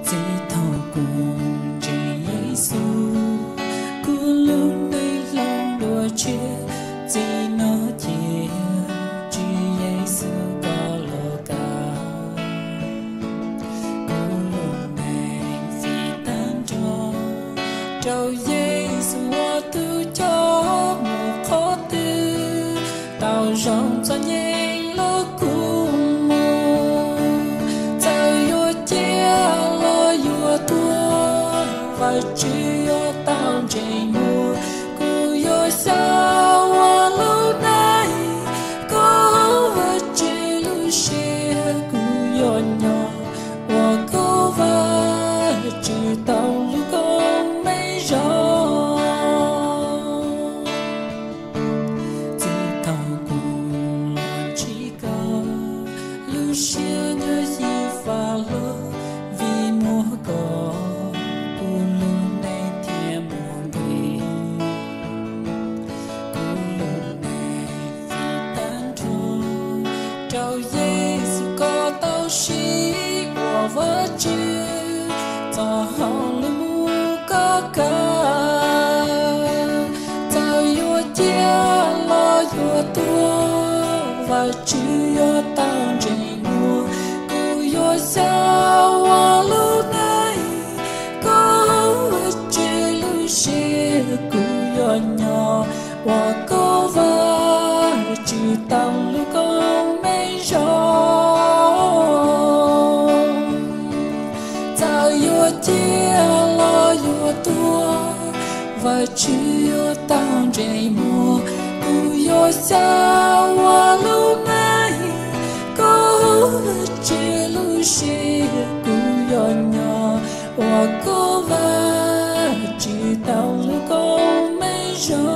chỉ thâu cùng chỉ Giêsu cứ luôn đây lòng đùa chia chỉ nó chia chỉ Giêsu có lô cả cứ luôn này vì tan cho trâu Giêsu hoa tư cho một khó tư tao rong cho nhẹ lỡ cùng mù tao yo chia lo yo tua và chỉ yo tao chạy mùa cứ yo sao hoa lâu nay có vật chỉ lu xia cứ yo nhỏ hoa có vật chỉ tao lu con mấy rõ chia nhớ gì và lỡ vì mua có cô luôn này thiệt buồn đi cô luôn này vì tan trôi trao Giêsu có tao xí của vợ chưa cho họ luôn mua có cả tao yêu chia lo yêu tua và chưa tao sao hoa lúc này có chỉ lưu xia cứ nhỏ nhỏ hoa có và chỉ tăng lúc con mấy gió ta yêu chia lo yêu tua và chỉ yêu tăng dậy mùa cứ yêu sao hoa lúc này có chỉ xia cứ nhỏ nhỏ hoa có và chỉ tao lúc con mấy gió